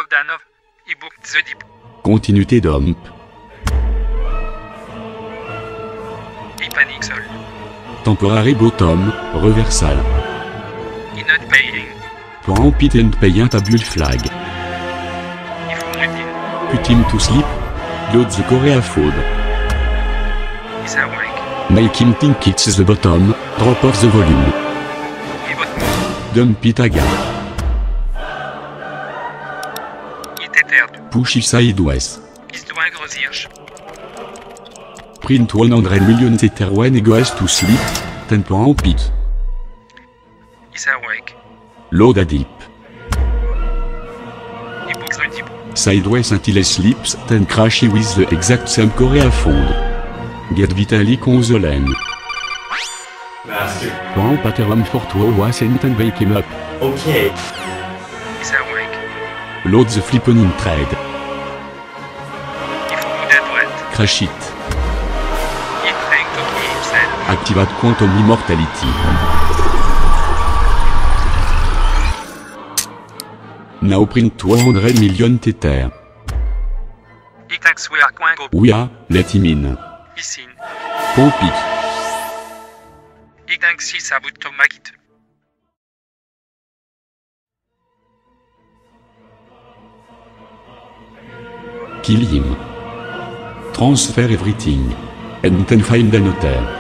Danov, ebook the deep, Continuité dump. Ipanixol, Temporary bottom, reversal. Inot paying, Point pit and pay table flag. Ifumutin, Put him to sleep. Load the Korea food. is awake, Make him think it's the bottom. Drop off the volume. Ibot, Dump it again. Iteterdu, Push it sideways. Isdoin grosirch, Print 100 million tether when he goes to sleep. 10 point pit. is awake, Load a deep. ebook the deep, Sideways until he sleeps. 10 crash with the exact same Korea food. Get Vitalik on the lane. Master. Point pattern for 2 was and wake him up. Okay. is awake, Load the flip on in trade. Ifumudet, Crash it. Itreng to himself, Activate quantum immortality. Now print 200 million tether. Itax we are quango, We are, let him in. Isin, Pump it. Itang si sabut to magit, Kill him. Transfer everything. And then find a notaire.